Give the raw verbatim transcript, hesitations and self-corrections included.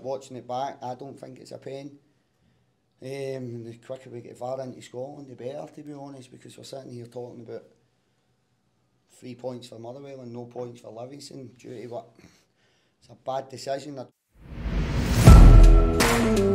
watching it back, I don't think it's a pen. Um, the quicker we get V A R into Scotland, the better, to be honest, because we're sitting here talking about three points for Motherwell and no points for Livingston due to what? It's a bad decision.